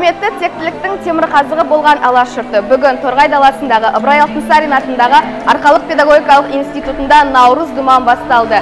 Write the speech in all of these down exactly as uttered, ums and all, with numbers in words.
Құрметті тектіліктің темірқазығы болған Алаш жұрты бүгін Торғай даласындағы Ыбырай Алтынсарин атындағы Арқалық педагогикалық институтында Наурыз думан басталды.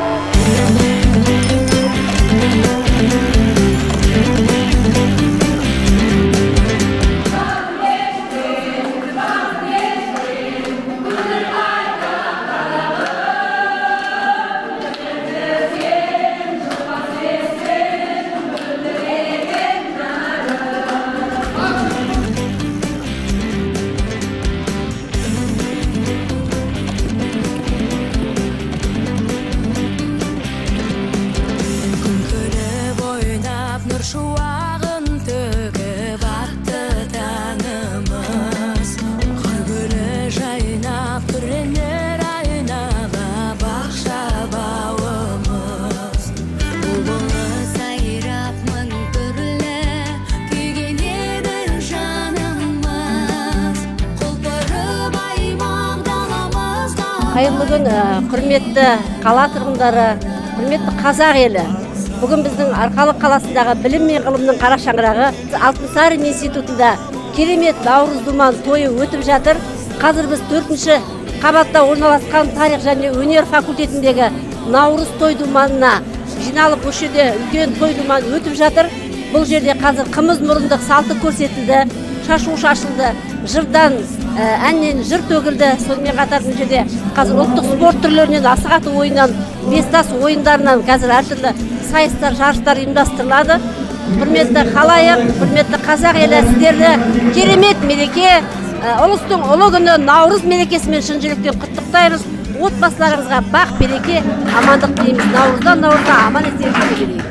Şuağın tөгіп атты таңымыз Қыргүлі жайнап түренер айнала бақша бауымыз Бұлбұлы сайрап мың түрлі күйген еді жанымыз Құлпырып аймақ даламызда Қайырлы күн, құрметті қала тұрғындары, құрметті қазақ елі. Бүгін біздің Арқалық қаласындағы білім мен ғылымның қара шаңырағы Алтынсарин институтында керемет Наурыз думан тойы өтіп жатыр. Қазір біз төртінші қабатта орналасқан тарих және өнер факультетіндегі Наурыз той думанына жиналып, осы жерде үлкен той думан өтіп жатыр. Бұл жерде қазір қымыз мұрындық салты көрсетілді, шашу шашылды, жырдан әннен жыр төгілді. Сонымен қатар бұл жерде қазір ұлттық спорт түрлерінен, асық ату ойыннан, бестас ойындарынан қазір әртүрлі сайыстар, жарыстар ұйымдастырылады. Құрметті халайық, құрметті қазақ елі, сіздерді керемет мереке, ұлыстың ұлы күні Наурыз мерекесімен шын жүректен құттықтаймыз. Отбасыларыңызға бақ береке, амандық тілейміз. Наурыздан наурызға аман есен жүре берейік.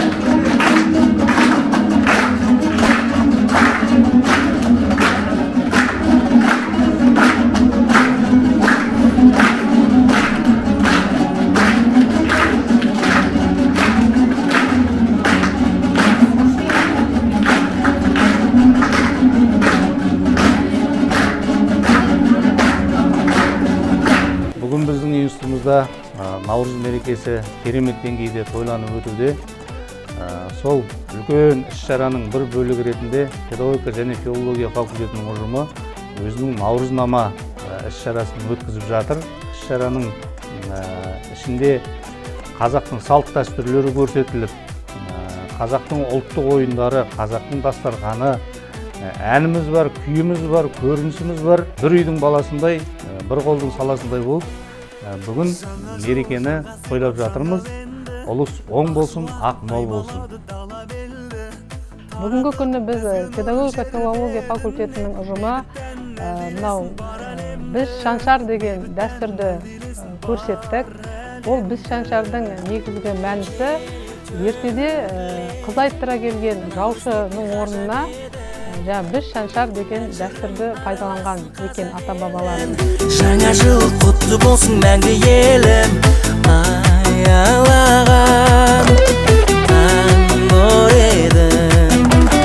Бүгін біздің институтымызда Наурыз мерекесі керемет деңгейде тойланып өтуде. Сол үлкен іс-шараның бір бөлігі ретінде педагогика және филология факультетінің ұжымы өзінің Наурызнама іс-шарасын өткізіп жатыр. Іс-шараның ішінде қазақтың салт дәстүрлері көрсетіліп, қазақтың ұлттық ойындары, қазақтың дастарханы, әніміз бар, күйіміз бар, көрінісіміз бар. Бір үйдің баласындай, бір қолдың саласындай болып, бүгін мерекені тойлап жатырмыз. Ұлыс оң болсын, ақ мол болсын. Бүгінгі күні біз педагогика филология факультетінің ұжымы мынау біз шаншар деген дәстүрді көрсеттік. Ол біз шаншардың негізгі мәнісі ертеде қыз айттыра келген жаушының орнына біз шаншар деген дәстүрді пайдаланған екен ата-бабаларымыз. Жаңа жыл құтты болсын мәңгі елім, аялаған таң нұр едің.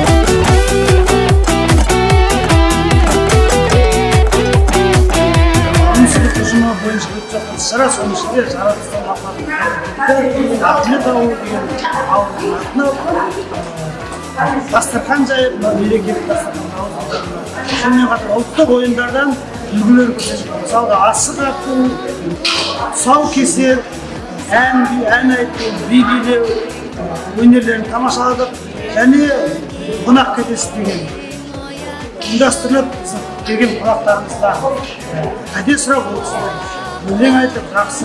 Институт ұжымы бойынша өтіп жатқан іс-шара, соның ішінде жаратылыстану мақсатында Ахмет ауылы деген ауылдың атына дастархан жайып, мерекелік дастархан ауылдың. Сонымен қатар ұлттық ойындардан үлгілер көрсетілді. Мысалға асық ату, тұсау кесер, ән айту, би билеу өнерлерін тамашаладық. Және қонақ кәдесі деген ұйымдастырылып, келген қонақтарымызда кәде сұрап болсын, өлең айтып, жақсы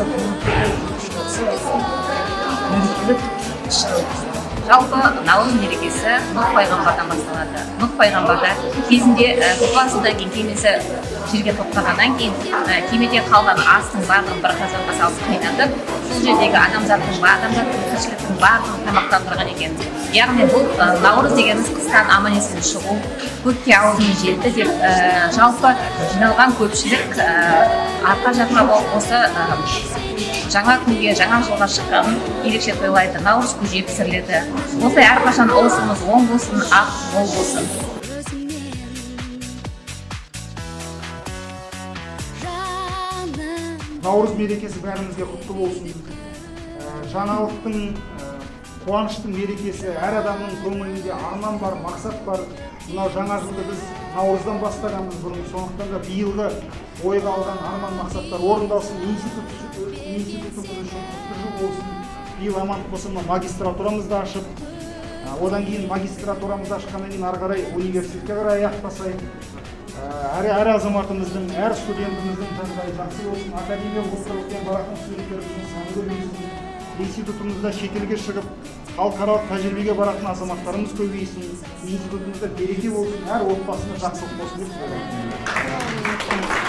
мерекелік іс-шара өткізді. Жалпы Наурыз мерекесі Нұх пайғамбардан басталады. Нұх пайғамбарда кезінде тұлғасында кемесі жерге тоқтағаннан кейін кемеде қалған астың барлығын бір қазанға салып қайнатып, сол жердегі адамзаттың адамзаттың тіршіліктің барлығын тамақтандырған екен. Яғни бұл Наурыз дегеніміз қыстан аман есен шығу, көкке аузын жетті деп жалпы жиналған көпшілік арқа жаққа болып осы жаңа күнге, жаңа жылға шыққанын ерекше тойлайды. Наурыз көже пісіріледі. Осылай әрқашан ұлысымыз оң болсын, ақ мол болсын. Наурыз мерекесі бәрімізге құтты болсын. Жаңалықтың, қуаныштың мерекесі, әр адамның көңілінде арман бар, мақсат бар. мынау жаңа жылды біз наурыздан бастағанбыз бұрын, сондықтан да биылғы ойға алған арман мақсаттар орындалсын, институтымыз үшін құтты жыл болсын. Биыл амандық болса мына магистратурамызды ашып, одан кейін магистратурамызды ашқаннан кейін ары қарай университетке қарай аяқ басайық. Әр әр азаматымыздың, әр студентіміздің жағдайы жақсы болсын, академиялық оқулықпен баратын студенттеріміздің саны көбейсін. Институтымызда шетелге шығып, халықаралық тәжірибеге баратын азаматтарымыз көбейсін. Институтымызда береке болсын, әр отбасында жақсылық болсын деп